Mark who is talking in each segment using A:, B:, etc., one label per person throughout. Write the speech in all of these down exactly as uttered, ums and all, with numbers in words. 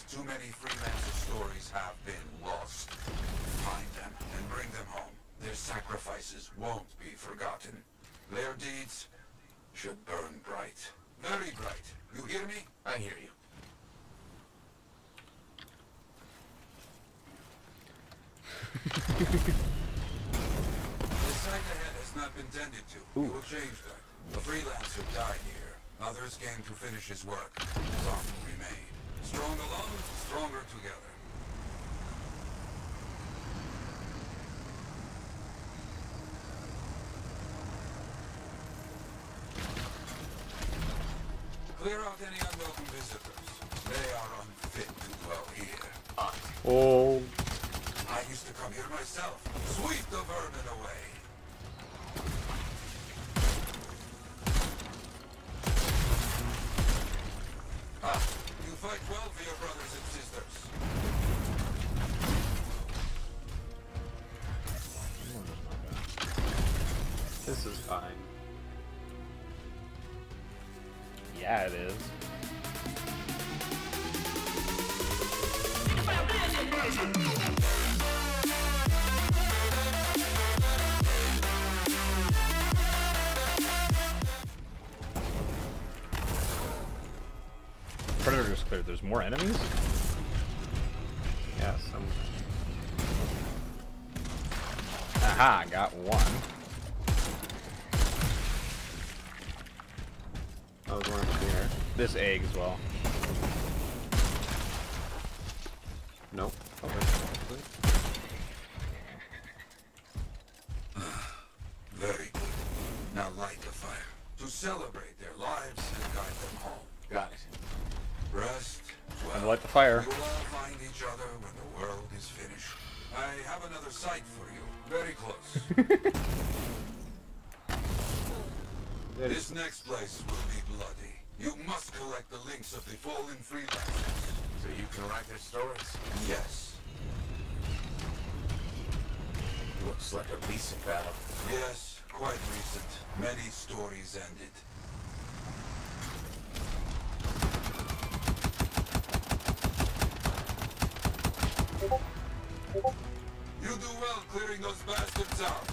A: too many freelancer stories have been lost. Find them and bring them home. Their sacrifices won't be forgotten. Their deeds should burn bright. Very bright. You hear me?
B: I hear you.
A: The site ahead has not been tended to.
C: Ooh.
A: We will change that. The freelancer died here. Others came to finish his work. Some remain. Strong alone, stronger together. Clear out any unwelcome visitors. They are unfit to dwell here.
B: Uh,
C: Oh.
A: I used to come here myself. Sweep the vermin away. Ah, you fight well for your brothers and sisters.
C: This is fine. Yeah, it is. Predator is cleared. There's more enemies? Yeah, some. Aha, got one.
D: Oh, there's one up here.
C: This egg as well.
D: Nope. Okay.
A: Very good. Now light the fire. To celebrate their lives and guide them home.
B: got it.
A: Rest well.
C: And light the fire.
A: You will all find each other when the world is finished. I have another site for you. Very close. This next place will be bloody. You must collect the links of the fallen freelancers.
B: So you can write their stories?
A: Yes.
B: Looks like a recent battle.
A: Yes, quite recent. Many stories ended. You do well clearing those bastards out.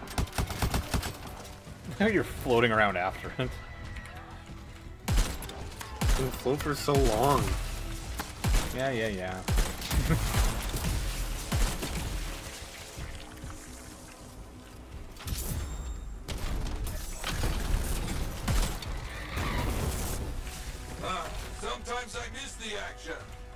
C: Now you're floating around after it.
D: It's been float for so long.
C: Yeah, yeah, yeah.
A: Ah, sometimes I miss the action.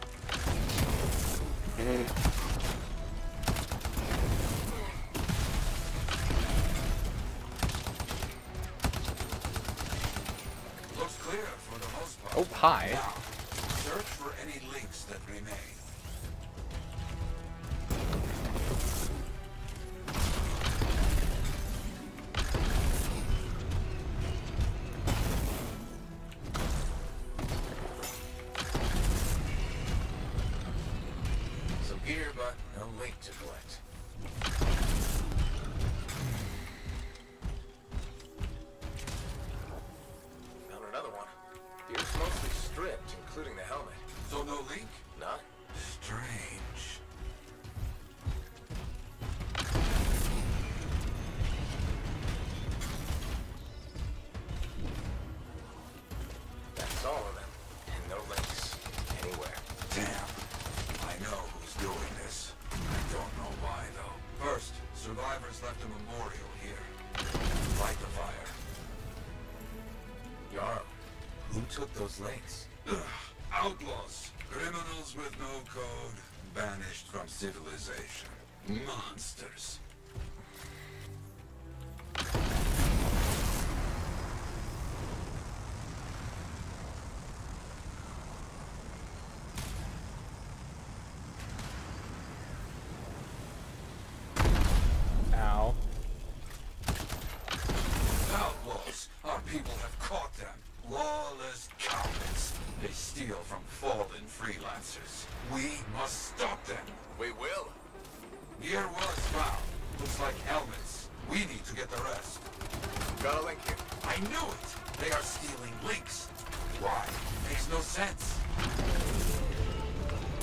A: Looks clear for the most part.
C: Oh, hi.
A: Now, search for any links that remain.
B: Some gear, but no link to collect. Found another one. Gear's mostly stripped, including the helmet.
A: So no link?
B: None?
A: Strange.
B: That's all of them. And no links. Anywhere.
A: Damn. I know who's doing this. I don't know why, though. First, survivors left a memorial here. Light the fire.
B: Jarl, who took those links?
A: Ugh. Outlaws. Criminals with no code. Banished from civilization. Monsters.
C: Ow.
A: Outlaws. Our people have caught them. Lawless cowards. They steal from fallen freelancers. We must stop them.
B: We will.
A: Gear was found. Looks like helmets. We need to get the rest.
B: Got a link here.
A: I knew it! They are stealing links. Why? Makes no sense.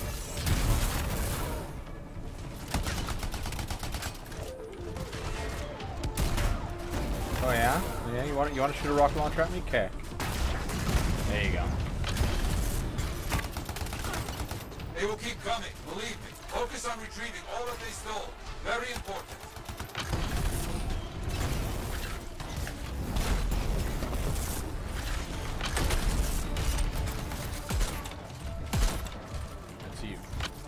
C: Oh yeah? Yeah, you want you want to shoot a rocket launcher at me? Okay. There you go.
A: They will keep coming, believe me. Focus on retrieving all that they stole. Very important.
C: That's you.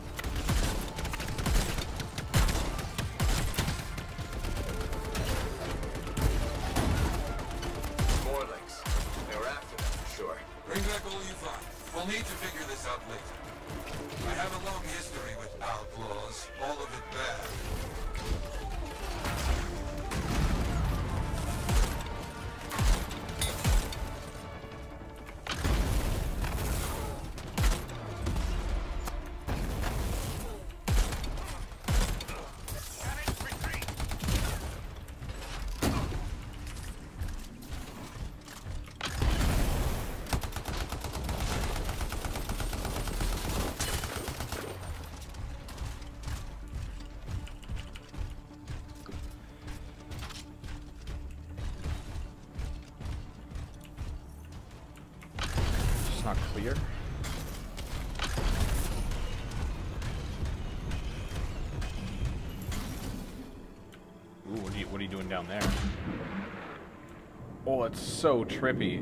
B: More links. They were after them for sure.
A: Bring back all you find. We'll need to figure this out later. I have a long history with outlaws, all of it bad.
C: It's not clear. Ooh, what are you what are you doing down there? Oh, it's so trippy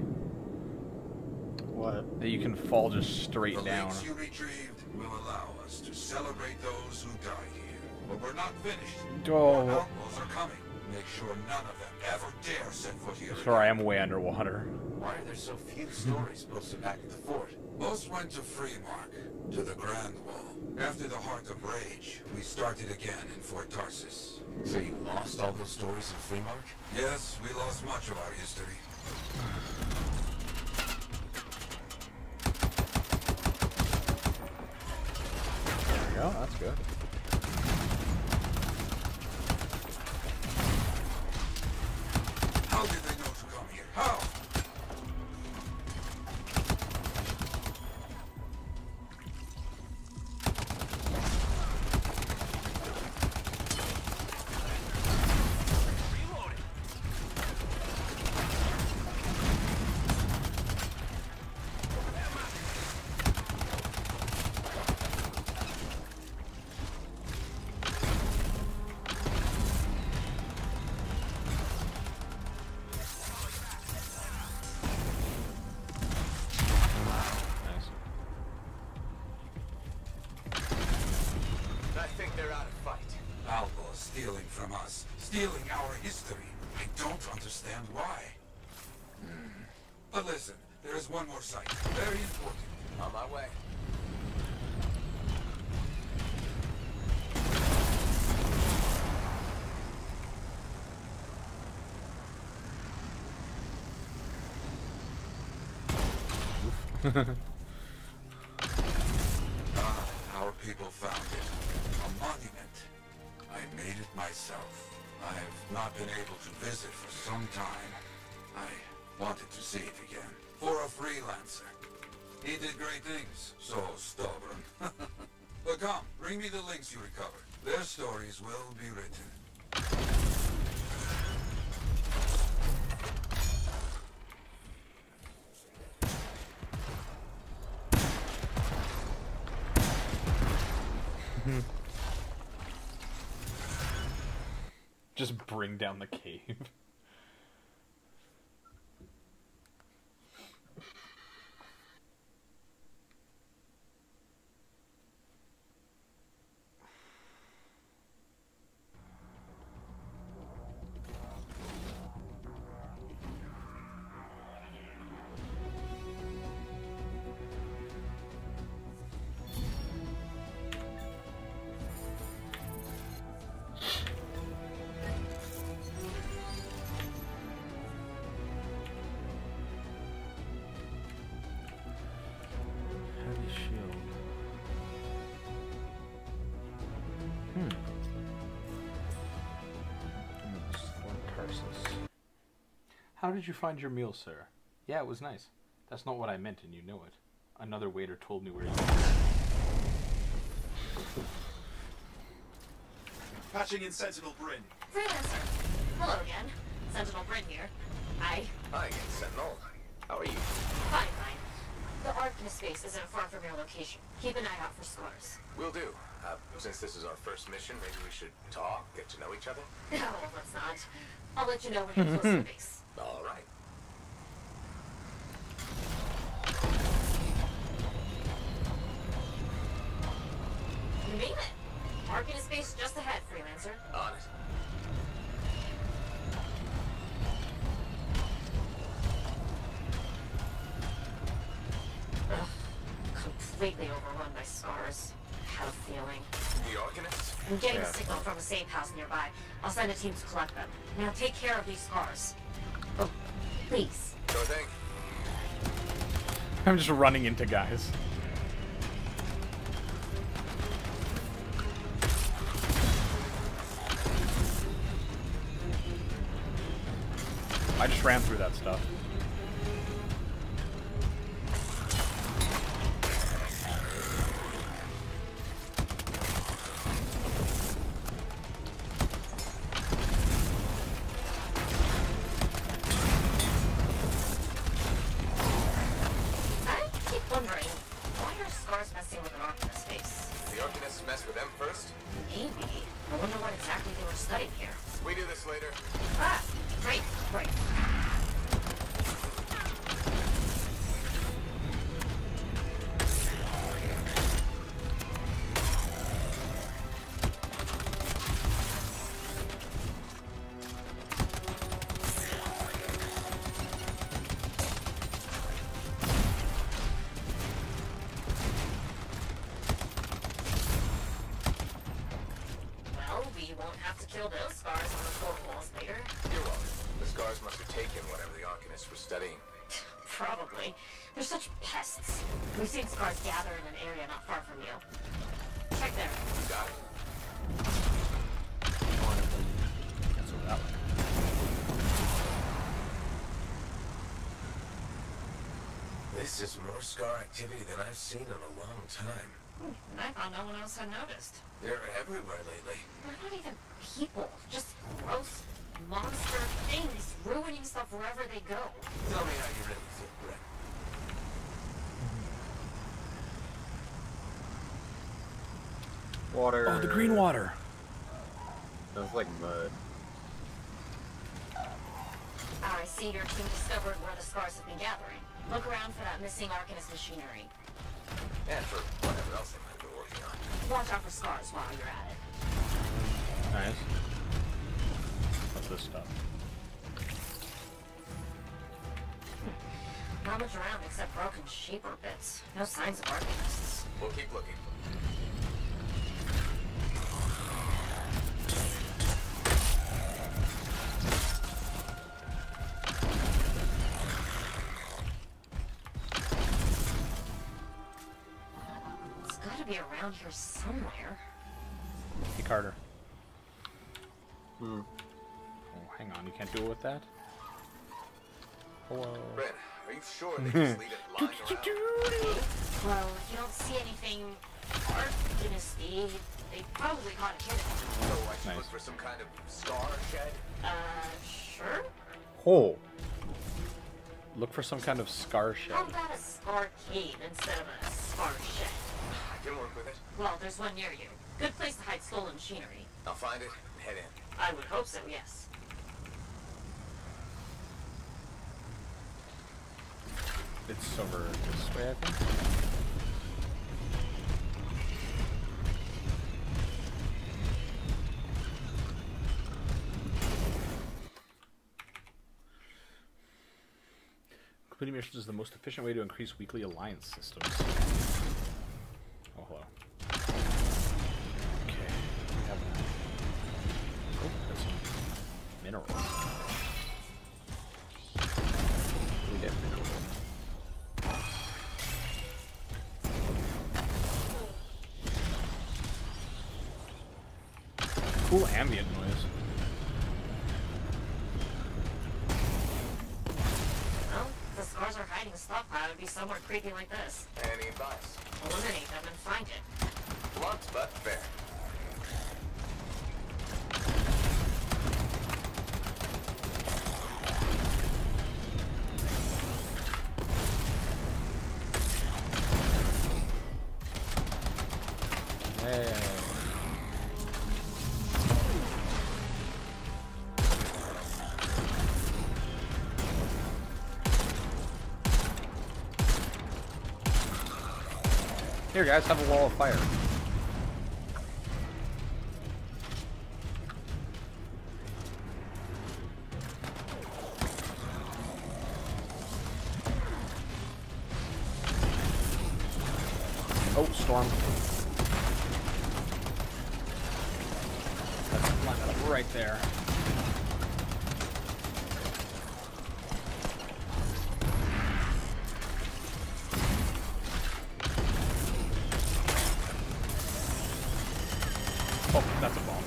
D: What?
C: that you can fall just straight
A: The
C: down.
A: links you retrieved will allow us to celebrate those who died here. But we're not finished.
C: Oh.
A: More outlaws are coming. Make sure none of them ever dare set foot here.
C: Sorry, I'm way underwater.
B: Why are there so few stories posted back at the fort?
A: Most went to Freemark, to the Grand Wall. After the Heart of Rage, we started again in Fort Tarsus.
B: So you lost all those stories in Freemark?
A: Yes, we lost much of our history.
C: There we go, that's good.
A: How did they know to come here? How?
C: Nice.
B: I think they're out of fight.
A: Outlaws stealing from us, stealing our history. I don't understand why. Hmm. But listen, there is one more site, very important.
B: On my way.
A: Ah, our people found it. A monument. I made it myself. I've not been able to visit for some time. I wanted to see it again. For a freelancer. He did great things. So stubborn. But come, bring me the links you recovered. Their stories will be written.
C: Just bring down the cave. Heavy shield. Hmm. Yes, Fort Tarsus. How did you find your meal, sir? Yeah, it was nice. That's not what I meant, and you know it. Another waiter told me where you were.
E: Patching in Sentinel Bryn.
F: Freelancer. Hello again.
E: Sentinel Bryn here. I...
B: Hi again, Sentinel. How are you?
E: Fine, fine. The Arcanist base isn't far from your location. Keep an eye out for scars.
B: Will do. Uh, since this is our first mission, maybe we should talk, get to know each other?
E: No, let's not. I'll let you know when you're close to the base.
B: All right.
E: You made it. Arcanist base just ahead, Freelancer.
B: On it.
E: Ugh. Completely overrun by scars. Had a feeling.
B: The Arcanists?
E: I'm getting
D: Yeah.
E: a signal from a safe house nearby. I'll send a team to collect them. Now take care of these scars. Oh, please.
B: Sure thing.
C: I'm just running into guys. I just ran through that stuff.
E: I keep wondering, why are scars messing with an Arcanist base?
B: The Arcanists mess with them first?
E: Maybe. I wonder what exactly they were studying here.
B: We do this later.
E: Ah, great, great. Well, we won't have to kill those scars on the four walls later.
B: You're welcome. The scars must have taken whatever the Arcanists were studying.
E: Probably. They're such pests. We've seen scars gather in an area not far from you. Check there.
B: You got it.
C: Let's go that way.
B: This is more scar activity than I've seen in a long time.
E: And I thought no one else had noticed.
B: They're everywhere lately.
E: They're not even people. Just gross monster things ruining stuff wherever they go.
B: Tell me how you really feel, Brett.
D: Water.
C: Oh, the green water.
D: Smells like mud.
E: I see your team discovered where the scars have been gathering. Look around for that missing Arcanist machinery.
B: And for whatever else they might be working on.
E: Watch out for scars while you're at it.
C: Nice. What's this stuff?
E: Not much around except broken shaper bits. No signs of Arcanists.
B: We'll keep looking.
E: It's gotta be around here somewhere.
C: Hey, Carter.
D: Hmm.
C: Oh, hang on. You can't do it with that? Hello.
B: Brett, are you sure they just leave it lying around?
E: Well, if you don't see anything Arcanist-y, they probably caught a kid.
B: So I should
C: Nice.
B: look for some kind of scar shed?
E: Uh, sure?
C: Oh. Look for some kind of scar shed.
E: How about a scar cave instead of a scar shed?
B: I can work with it.
E: Well, there's one near you. Good place to hide stolen machinery.
B: I'll find it and head in.
E: I would hope so, yes.
C: It's over this way, I think. Completing missions is the most efficient way to increase weekly alliance systems. Oh, hello. Okay, we have that. Oh, that's some minerals.
D: We get minerals.
C: Cool ambient noise.
E: Well, if the scars are hiding a stockpile, it'd be somewhere creepy like this.
B: Any advice?
E: Eliminate them and find it.
B: Blunt but fair.
C: Yay! Here, guys, have a wall of fire. Oh, storm. Let's line it up right there. Oh, that's a bomb.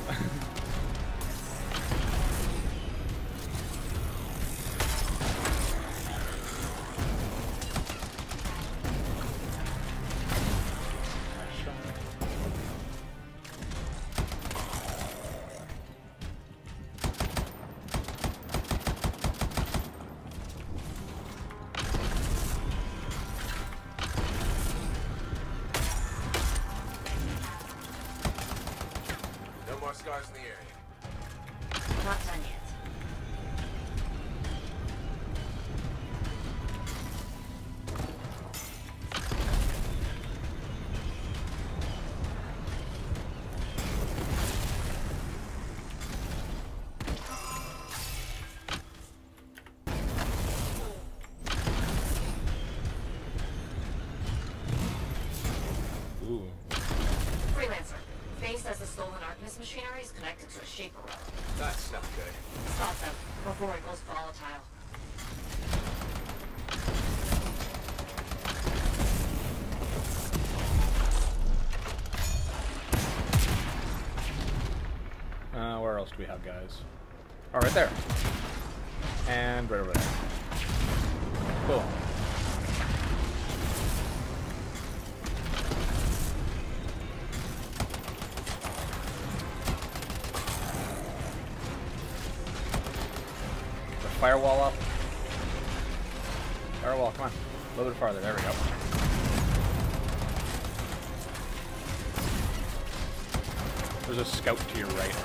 B: No more scars in the area.
E: Not done yet.
C: Ooh.
E: Freelancer. Faye says the stolen Artemis machinery is connected to a Shaper rope.
B: That's not good.
E: Stop them before it goes volatile.
C: Uh, where else do we have, guys? Oh, right there. And right over there. Cool. The firewall up. Firewall, come on. A little bit farther. There we go. There's a scout to your right.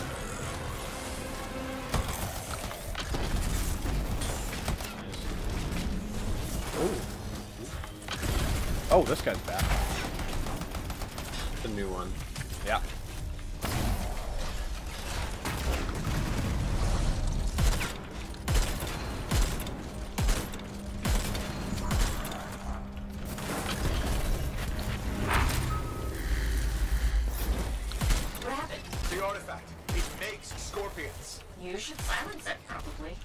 C: Oh, this guy's back.
D: The new one.
C: Yeah.
E: What happened?
B: The artifact. It makes scorpions.
E: You should silence it, probably.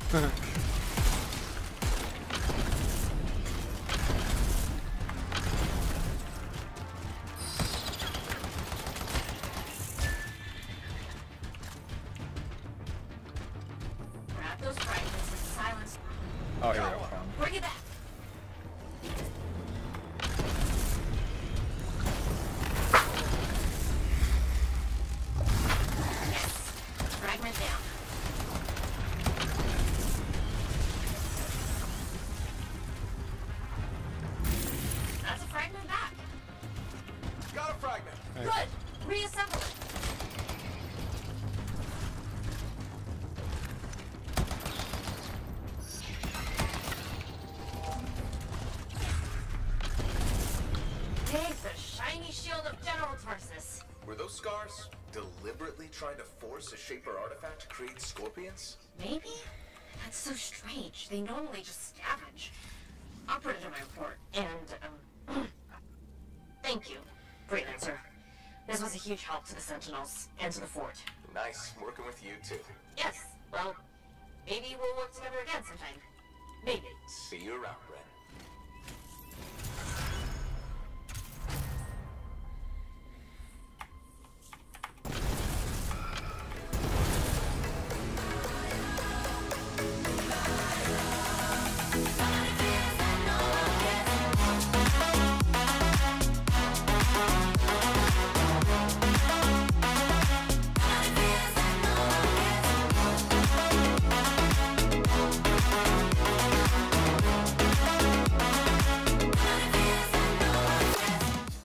E: Grab those fragments and silence.
C: Oh, here we go.
E: Bring it back. Yes. Fragment down. That's a fragment back.
B: Got a fragment.
E: Good. Reassemble it. Take the shiny shield of General Tarsus.
B: Were those scars deliberately trying to force a Shaper artifact to create scorpions?
E: Maybe? That's so strange. They normally just scavenge. I'll put it in my report. And, um... thank you, Freelancer. This was a huge help to the Sentinels and to the fort.
B: Nice working with you too.
E: Yes, well, maybe we'll work together again sometime. Maybe.
B: See you around, Red.